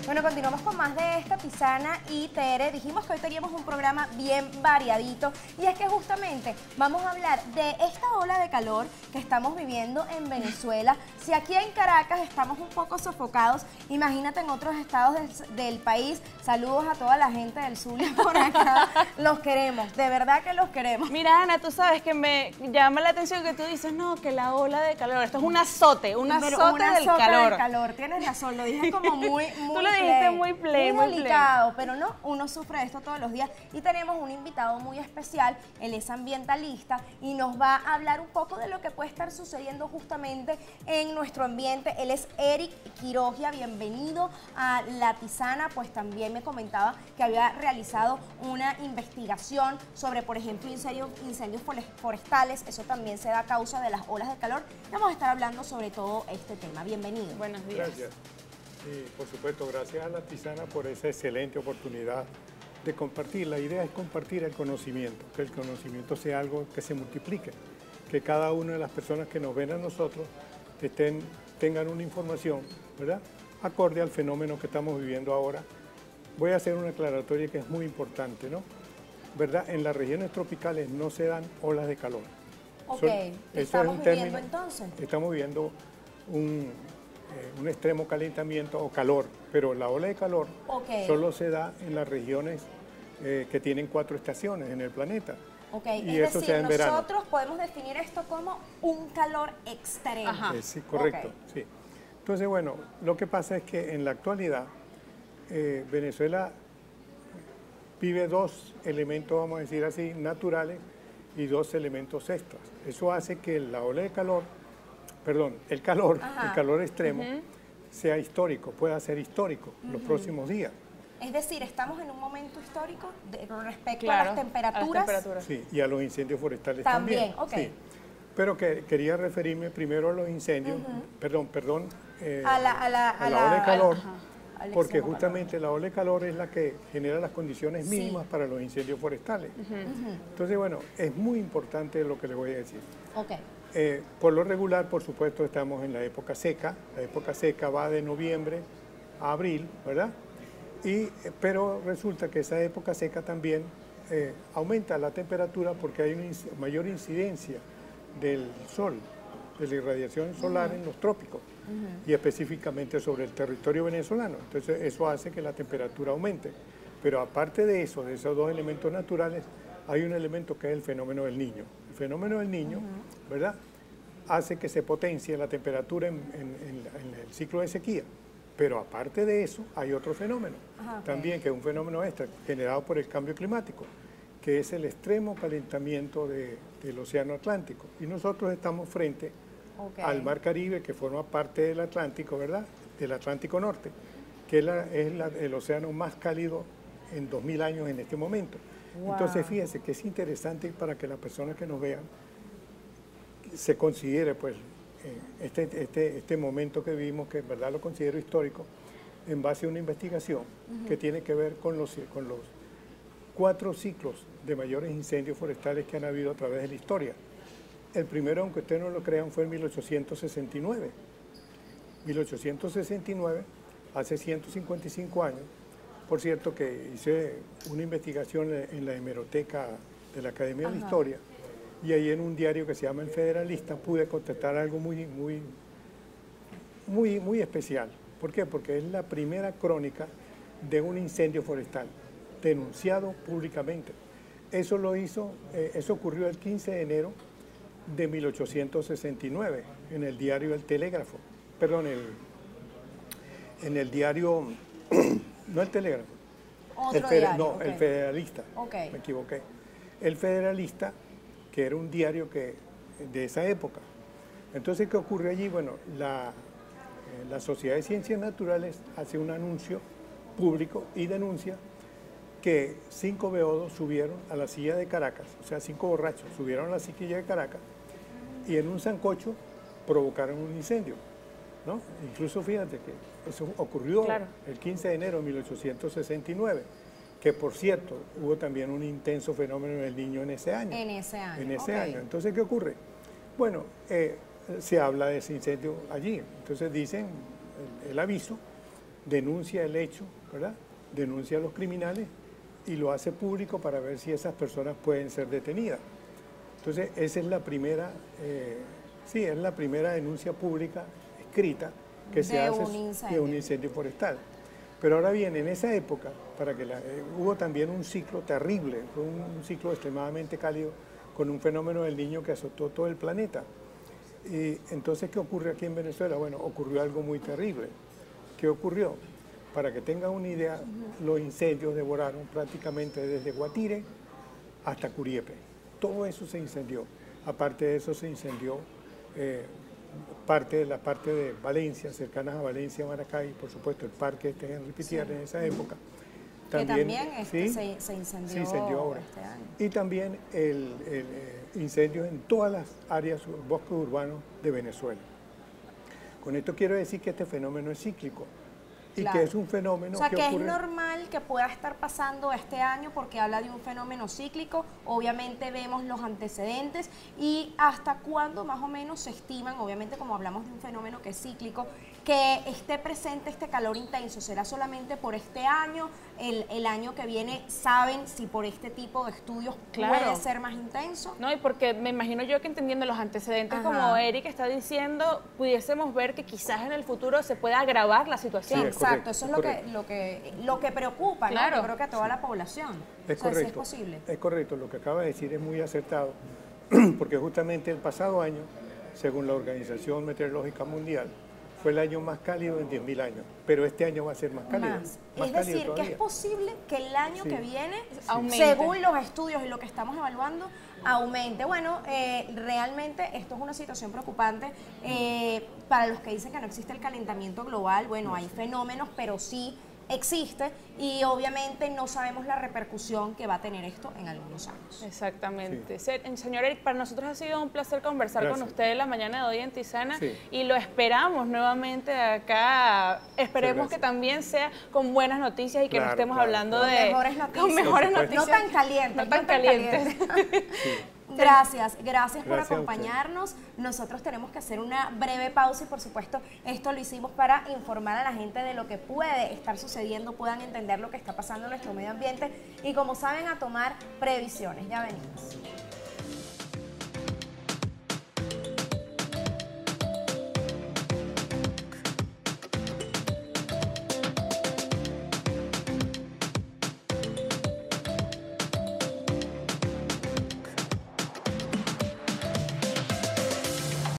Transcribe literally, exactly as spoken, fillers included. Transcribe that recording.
Bueno, continuamos con más de esta Tisana y Tere. Dijimos que hoy teníamos un programa bien variadito y es que justamente vamos a hablar de esta ola de calor que estamos viviendo en Venezuela. Si aquí en Caracas estamos un poco sofocados, imagínate en otros estados del, del país. Saludos a toda la gente del Zulia por acá. Los queremos, de verdad que los queremos. Mira, Ana, tú sabes que me llama la atención que tú dices, no, que la ola de calor, esto es un azote, un azote Pero un del azote calor. del calor, tienes razón, lo dije como muy, muy Tú lo dijiste muy play, muy muy delicado, pero no, uno sufre esto todos los días y tenemos un invitado muy especial, él es ambientalista y nos va a hablar un poco de lo que puede estar sucediendo justamente en nuestro ambiente. Él es Eric Quirogia, bienvenido a La Tisana, pues también me comentaba que había realizado una investigación sobre, por ejemplo, incendios, incendios forestales, eso también se da a causa de las olas de calor. Vamos a estar hablando sobre todo este tema. Bienvenido. Buenos días. Gracias. Y por supuesto, gracias a La Tisana por esa excelente oportunidad de compartir. La idea es compartir el conocimiento, que el conocimiento sea algo que se multiplique, que cada una de las personas que nos ven a nosotros estén, tengan una información, ¿verdad?, acorde al fenómeno que estamos viviendo ahora. Voy a hacer una aclaratoria que es muy importante, ¿no? ¿Verdad? En las regiones tropicales no se dan olas de calor. Ok, Son, estamos es viviendo término, entonces. Estamos viviendo un, eh, un extremo calentamiento o calor, pero la ola de calor Okay. solo se da en las regiones eh, que tienen cuatro estaciones en el planeta. Okay. Y es eso decir, se da en verano. nosotros podemos definir esto como un calor extremo. Ajá. Eh, sí, correcto, Okay. sí. Entonces, bueno, lo que pasa es que en la actualidad eh, Venezuela vive dos elementos, vamos a decir así, naturales y dos elementos extras. Eso hace que la ola de calor, perdón, el calor, Ajá. el calor extremo, Uh-huh. sea histórico, pueda ser histórico Uh-huh. los próximos días. Es decir, estamos en un momento histórico de, con respecto Claro, a las temperaturas. a las temperaturas. Sí, y a los incendios forestales También, también. ok. Sí. Pero que, quería referirme primero a los incendios, Uh-huh. perdón, perdón, eh, A la, a la, a la ola de calor, Ajá. Al porque extremo justamente la ola de calor es la que genera las condiciones Sí. mínimas para los incendios forestales. Uh-huh. Ujú. Entonces, bueno, es muy importante lo que les voy a decir. Ok. Eh, por lo regular, por supuesto, estamos en la época seca. La época seca va de noviembre a abril, ¿verdad? Y, eh, pero resulta que esa época seca también eh, aumenta la temperatura porque hay una inc- mayor incidencia del sol, de la irradiación solar en los trópicos y específicamente sobre el territorio venezolano. Entonces eso hace que la temperatura aumente. Pero aparte de eso, de esos dos elementos naturales, hay un elemento que es el fenómeno del Niño. El fenómeno del Niño, ¿verdad?, hace que se potencie la temperatura en, en- en la- en el ciclo de sequía. Pero aparte de eso, hay otro fenómeno, Ajá, ok. también que es un fenómeno extra, generado por el cambio climático, que es el extremo calentamiento de- del océano Atlántico. Y nosotros estamos frente Ok. al Mar Caribe, que forma parte del Atlántico, ¿verdad?, del Atlántico Norte, que es, la- es la- el océano más cálido en dos mil años en este momento. Wow. Entonces, fíjense que es interesante para que las personas que nos vean se considere, pues, eh, este, este, este momento que vivimos, que en verdad lo considero histórico, en base a una investigación que tiene que ver con los, con los cuatro ciclos de mayores incendios forestales que han habido a través de la historia. El primero, aunque ustedes no lo crean, fue en mil ochocientos sesenta y nueve. mil ochocientos sesenta y nueve, hace ciento cincuenta y cinco años. Por cierto que hice una investigación en la hemeroteca de la Academia de la Ajá. Historia y ahí en un diario que se llama El Federalista pude contestar algo muy, muy, muy, muy especial. ¿Por qué? Porque es la primera crónica de un incendio forestal denunciado públicamente. Eso lo hizo, eh, eso ocurrió el quince de enero de mil ochocientos sesenta y nueve en el diario El Telégrafo, perdón, el, en el diario, no El Telégrafo, Otro el Fede- diario, no, ok. El Federalista, Ok. me equivoqué. El Federalista, que era un diario que, de esa época. Entonces, ¿qué ocurre allí? Bueno, la, eh, la Sociedad de Ciencias Naturales hace un anuncio público y denuncia que cinco beodos subieron a la silla de Caracas, o sea, cinco borrachos subieron a la silla de Caracas y en un sancocho provocaron un incendio, ¿no? Incluso fíjate que eso ocurrió Claro. el quince de enero de mil ochocientos sesenta y nueve, que por cierto hubo también un intenso fenómeno del Niño en ese año. En ese año. En ese ok. año. Entonces, ¿qué ocurre? Bueno, eh, se habla de ese incendio allí. Entonces dicen el, el aviso denuncia el hecho, ¿verdad? Denuncia a los criminales y lo hace público para ver si esas personas pueden ser detenidas. Entonces, esa es la primera, eh, sí, es la primera denuncia pública escrita que se hace de un incendio forestal. Pero ahora bien, en esa época, para que la, eh, hubo también un ciclo terrible, fue un, un ciclo extremadamente cálido con un fenómeno del Niño que azotó todo el planeta. Y entonces, ¿qué ocurre aquí en Venezuela? Bueno, ocurrió algo muy terrible. ¿Qué ocurrió? Para que tengan una idea, los incendios devoraron prácticamente desde Guatire hasta Curiepe. Todo eso se incendió. Aparte de eso se incendió eh, parte de la parte de Valencia, cercanas a Valencia, Maracay, por supuesto el parque este Henry Pittier, sí, en esa época. También, que también este, ¿sí? se, se incendió, se incendió ahora. Este año. Y también el, el eh, incendio en todas las áreas, bosques urbanos de Venezuela. Con esto quiero decir que este fenómeno es cíclico. Y claro, que es un fenómeno o sea, que, que ocurre... es normal que pueda estar pasando este año porque habla de un fenómeno cíclico. Obviamente vemos los antecedentes y hasta cuándo más o menos se estiman, obviamente como hablamos de un fenómeno que es cíclico, que esté presente este calor intenso. ¿Será solamente por este año? El, el año que viene, ¿saben si por este tipo de estudios claro. puede ser más intenso? No, y porque me imagino yo que entendiendo los antecedentes, ajá, como Eric está diciendo, pudiésemos ver que quizás en el futuro se pueda agravar la situación. Sí, exacto, correcto, eso es lo que, lo, que, lo que preocupa, claro, ¿no? Yo creo que a toda sí. la población. Es o sea, correcto, si es posible. Es correcto, lo que acaba de decir es muy acertado, porque justamente el pasado año, según la Organización Meteorológica Mundial, fue el año más cálido en diez mil años, pero este año va a ser más cálido. Más. más es cálido decir, todavía. que es posible que el año sí. que viene, sí. según los estudios y lo que estamos evaluando, aumente. Bueno, eh, realmente esto es una situación preocupante. Eh, para los que dicen que no existe el calentamiento global, bueno, hay fenómenos, pero sí existe y obviamente no sabemos la repercusión que va a tener esto en algunos años. Exactamente. Sí. Señor Eric, para nosotros ha sido un placer conversar Gracias. con usted la mañana de hoy en Tisana sí. y lo esperamos nuevamente acá. Esperemos que también sea con buenas noticias y que claro, no estemos claro, hablando claro. de... Con mejores noticias. Con mejores noticias. No tan calientes. No tan no tan calientes. calientes. sí. Gracias, gracias por gracias acompañarnos. Nosotros tenemos que hacer una breve pausa y por supuesto esto lo hicimos para informar a la gente de lo que puede estar sucediendo, puedan entender lo que está pasando en nuestro medio ambiente y como saben a tomar previsiones. Ya venimos.